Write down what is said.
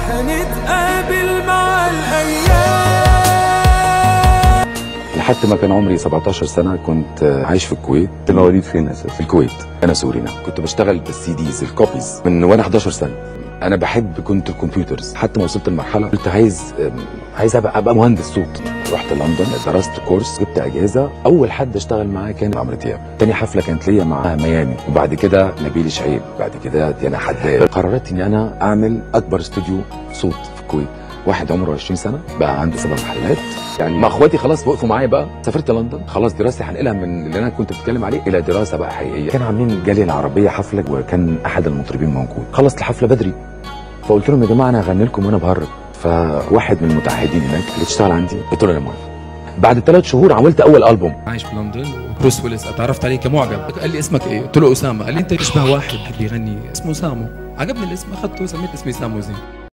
هنتقابل مع الأيام. لحد ما كان عمري 17 سنة كنت عايش في الكويت. انت مواليد فين اساسا؟ في الكويت. انا سوري. نعم. كنت بشتغل بالسي ديز الكوبيز من وانا 11 سنة. انا بحب كنت الكمبيوترز، حتى ما وصلت لمرحلة قلت عايز ابقى مهندس صوت. رحت لندن درست كورس، جبت اجازة. اول حد اشتغل معاه كان عمرو دياب. تاني حفلة كانت ليا مع ميامي، وبعد كده نبيل شعيب، بعد كده ديانا حداد. قررت اني انا اعمل اكبر استوديو صوت في الكويت. واحد عمره 20 سنة بقى عنده 7 محلات. يعني مع اخواتي خلاص وقفوا معايا بقى. سافرت لندن، خلاص دراستي هنقلها من اللي انا كنت بتكلم عليه الى دراسة بقى حقيقية. كانوا عاملين جالية العربية حفلة، وكان احد المطربين موجود. خلصت الحفلة بدري، فقلت لهم يا جماعة انا هغني لكم وانا بهرب. فواحد من المتعهدين هناك اللي تشتغل عندي قلت له انا موافق. بعد 3 شهور عملت اول ألبوم. عايش في لندن، وبروس ويلس اتعرفت عليه كمعجب. قال لي اسمك ايه؟ قلت له اسامه. قال لي انت تشبه واحد بيغني اسمه سامو. عجبني الاسم، اخذته وسميت اسمي سامو زين.